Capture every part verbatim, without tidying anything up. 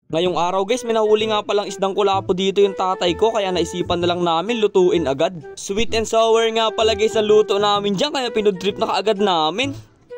Ngayong araw guys, may nahuli nga palang isdang kulapo dito yung tatay ko, kaya naisipan na lang namin lutuin agad. Sweet and sour nga pala guys ang luto namin dyan, kaya pinudrip na kaagad namin.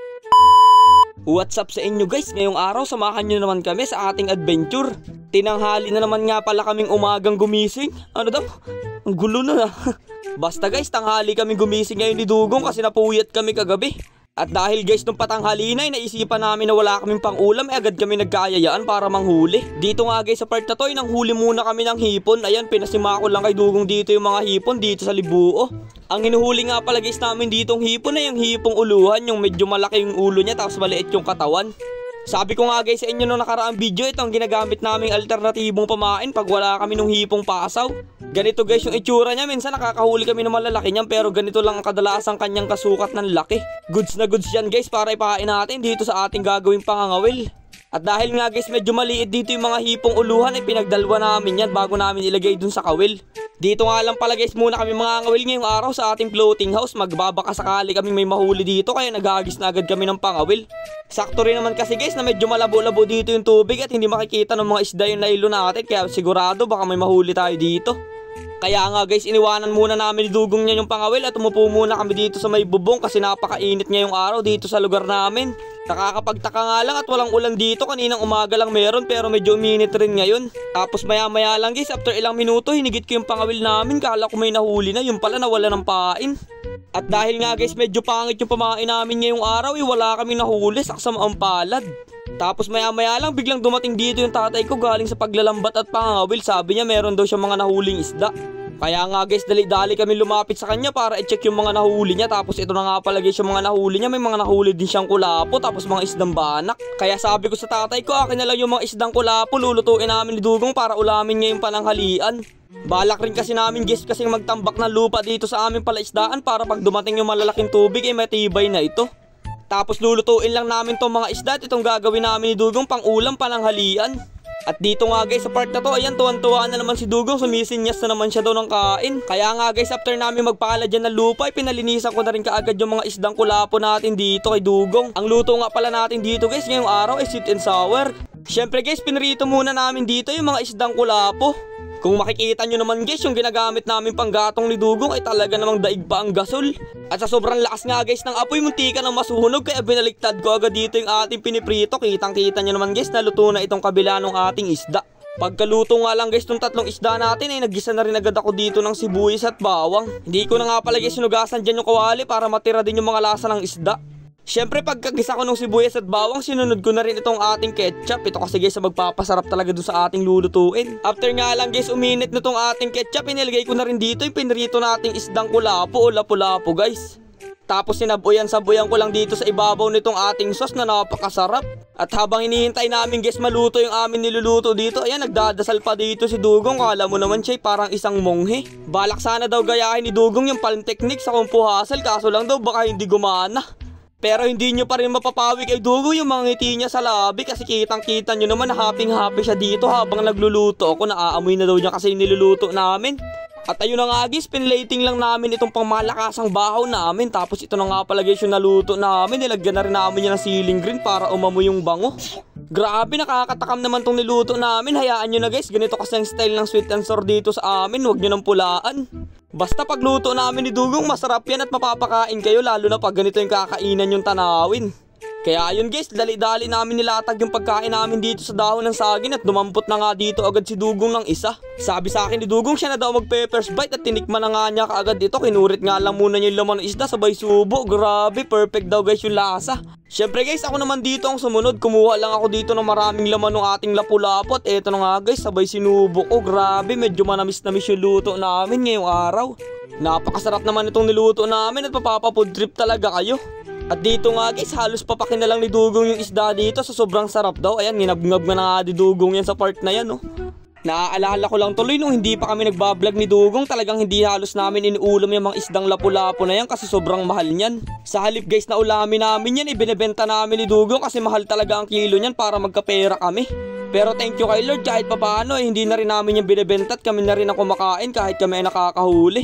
What's up sa inyo guys? Ngayong araw samahan nyo naman kami sa ating adventure. Tinanghali na naman nga pala kaming umagang gumising. Ano daw? Ang gulo na. Basta guys, tanghali kaming gumising ngayon ni Dugong kasi napuyat kami kagabi. At dahil guys nung patanghali na, naisipan namin na wala kaming pang ulam, eh agad kami nagkayayaan para manghuli. Dito nga guys sa part na to, eh, nanghuli muna kami ng hipon. Ayan, pinasima ko lang kay Dugong dito yung mga hipon dito sa Libuo. Ang hinuhuli nga pala guys namin ditong hipon na yung hipong uluhan, yung medyo malaki yung ulo niya tapos maliit yung katawan. Sabi ko nga guys sa inyo nung nakaraang video, ito ang ginagamit naming alternatibong pamain pag wala kami nung hipong pasaw. Ganito guys yung itsura niya, minsan nakakahuli kami ng malalaki niyan pero ganito lang ang kadalasang kanyang kasukat ng laki. Goods na goods yan guys para ipain natin dito sa ating gagawing pangangawil. At dahil nga guys medyo maliit dito yung mga hipong uluhan, ay pinagdalwa namin yan bago namin ilagay dun sa kawil. Dito nga lang pala guys muna kami mga ngawil ngayong araw sa ating floating house. Magbabaka sakali kami may mahuli dito kaya naghagis na agad kami ng pangawil. Sakto rin naman kasi guys na medyo malabo-labo dito yung tubig at hindi makikita ng mga isda yung nailo natin, kaya sigurado baka may mahuli tayo dito. Kaya nga guys iniwanan muna namin ni Dugong niya yung pangawil at umupo muna kami dito sa may bubong kasi napakainit ngayong araw dito sa lugar namin. Nakakapagtaka nga lang at walang ulan dito, kaninang umaga lang meron pero medyo uminit rin ngayon. Tapos maya maya lang guys, after ilang minuto hinigit ko yung pangawil namin, kala ko may nahuli na, yung pala nawala ng pain. At dahil nga guys medyo pangit yung pamain namin ngayong araw, eh, wala kami nahuli, saksam ang palad. Tapos maya maya lang biglang dumating dito yung tatay ko galing sa paglalambat at pangawil, sabi niya meron daw siya mga nahuling isda. Kaya nga guys dali-dali kami lumapit sa kanya para i-check yung mga nahuli niya. Tapos ito na nga pala guys yung mga nahuli niya, may mga nahuli din siyang kulapo tapos mga isdang banak. Kaya sabi ko sa tatay ko, akin na lang yung mga isdang kulapo, lulutuin namin ni Dugong para ulamin niya yung pananghalian. Balak rin kasi namin guys kasi magtambak ng lupa dito sa aming palaisdaan para pag dumating yung malalaking tubig ay eh, matibay na ito. Tapos lulutuin lang namin tong mga isda at itong gagawin namin ni Dugong pang ulam pananghalian. At dito nga guys sa part na to, ayan tuwan-tuwa na naman si Dugong, sumisinyas na naman siya daw ng kain. Kaya nga guys after namin magpala dyan ng lupa, ay pinalinisan ko na rin kaagad yung mga isdang kulapo natin dito kay Dugong. Ang luto nga pala natin dito guys ngayong araw ay sweet and sour. Syempre guys pinrito muna namin dito yung mga isdang kulapo. Kung makikita nyo naman guys, yung ginagamit namin panggatong ni Dugong ay talaga namang daig pa ang gasol. At sa sobrang lakas nga guys ng apoy, muntika ng masuhunog, kaya binaliktad ko agad dito yung ating piniprito. Kitang kita nyo naman guys, naluto na itong kabila ng ating isda. Pagkaluto nga lang guys ng tatlong isda natin ay naggisa na rin agad ako dito ng sibuyas at bawang. Hindi ko na nga pala guys sinugasan dyan yung kawali para matira din yung mga lasa ng isda. Siyempre pagkagisa ko ng sibuyas at bawang, sinunod ko na rin itong ating ketchup. Ito kasi guys magpapasarap talaga dun sa ating lulutuin. After nga lang guys uminit na itong ating ketchup, inilagay ko na rin dito yung pinrito nating isdang kulapo o lapu-lapu guys. Tapos sinabuyan-sabuyan ko lang dito sa ibabaw nitong ating sauce na napakasarap. At habang hinihintay namin guys maluto yung amin niluluto dito, ayan nagdadasal pa dito si Dugong. Kala mo naman siya parang isang monghe. Balak sana daw gayahin ni Dugong yung palm technique sa kumpuhasal, kaso lang daw baka hindi gumana. Pero hindi nyo pa rin mapapawi kay Dugong yung mga ngiti niya sa labi kasi kitang kita nyo naman na happy happy siya dito habang nagluluto ako. Naaamoy na daw niya kasi niluluto namin. At ayun na nga guys, pinlating lang namin itong pangmalakasang bahaw namin. Tapos ito na nga pala guys yung naluto namin. Nilagyan na rin namin yan ng ceiling green para umamoy yung bango. Grabe nakakatakam naman tong niluto namin. Hayaan nyo na guys, ganito kasi ang style ng sweet and sour dito sa amin. Huwag nyo nang pulaan. Basta pagluto namin ni Dugong masarap yan at mapapakain kayo, lalo na pag ganito yung kakainan yung tanawin. Kaya ayun guys, dali-dali namin nilatag yung pagkain namin dito sa dahon ng saging at dumampot na nga dito agad si Dugong ng isa. Sabi sa akin ni Dugong siya na daw mag-peppers bite at tinikman na nga niya kaagad dito. Kinurit nga lang muna niya yung laman ng isda sabay subo. Grabe, perfect daw guys yung lasa. Syempre guys, ako naman dito ang sumunod. Kumuha lang ako dito ng maraming laman ng ating lapu-lapu at eto na nga guys, sabay sinubo ko. Grabe, medyo manamis-namis yung luto namin ngayong araw. Napakasarap naman itong niluto namin at mapapafood trip talaga kayo. At dito nga guys, halos papakin na lang ni Dugong yung isda dito sa sobrang sarap daw. Ayan, ginabngab na nga ni Dugong yan sa part na yan, no. Naaalala ko lang tuloy nung hindi pa kami nagbablog ni Dugong, talagang hindi halos namin inuulam yung mga isdang lapu-lapu na yan kasi sobrang mahal niyan. Sa halip guys na ulamin namin yan, ibinebenta namin ni Dugong kasi mahal talaga ang kilo niyan para magkapera kami. Pero thank you kay Lord kahit papaano eh, hindi na rin namin yung binebenta at kami na rin ang kumakain kahit kami ay nakakahuli.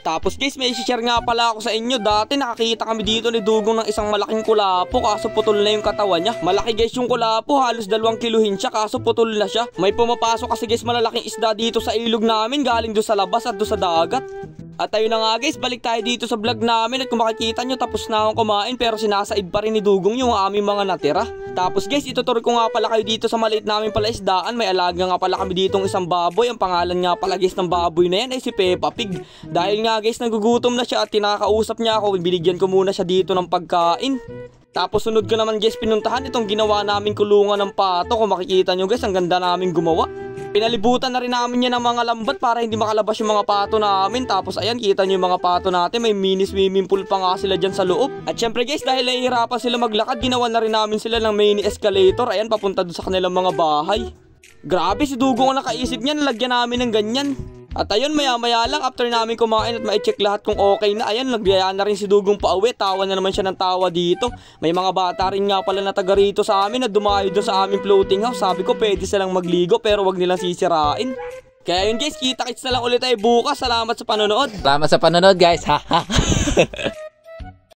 Tapos guys, may share nga pala ako sa inyo. Dati nakakita kami dito ni Dugong ng isang malaking kulapo, kaso putol na yung katawan niya. Malaki guys yung kulapo, halos dalawang kiluhin siya, kaso putol na siya. May pumapasok kasi guys malalaking isda dito sa ilog namin, galing doon sa labas at doon sa dagat. At ayun na nga guys, balik tayo dito sa vlog namin. At kung makikita nyo, tapos na akong kumain, pero sinasaid pa rin ni Dugong yung aming mga natira. Tapos guys, ituturo ko nga pala kayo dito sa maliit namin pala isdaan. May alaga nga pala kami ditong isang baboy. Ang pangalan nga pala guys ng baboy na yan ay si Peppa Pig. Dahil nga guys, nagugutom na siya at tinakausap niya ako, binigyan ko muna siya dito ng pagkain. Tapos sunod ko naman guys, pinuntahan itong ginawa namin kulungan ng pato. Kung makikita nyo guys, ang ganda namin gumawa. Pinalibutan na rin namin yan ng mga lambat para hindi makalabas yung mga pato namin. Tapos ayan, kita nyo yung mga pato natin, may mini swimming pool pa nga sila dyan sa loob. At syempre guys, dahil nahihirapan sila maglakad, ginawa na rin namin sila ng mini escalator. Ayan, papunta doon sa kanilang mga bahay. Grabe, si Dugong ang nakaisip niyan, lagyan namin ng ganyan. At ayun, maya maya lang after namin kumain at ma-check lahat kung okay na, ayan, nagbiyaya na rin si Dugong pauwi. Tawa na naman siya ng tawa dito. May mga bata rin nga pala na taga rito sa amin na dumayo doon sa aming floating house. Sabi ko pwede silang magligo pero wag nilang sisirain. Kaya yun guys, kita-kits na lang ulit tayo bukas. Salamat sa panonood. Salamat sa panonood guys. Ha ha.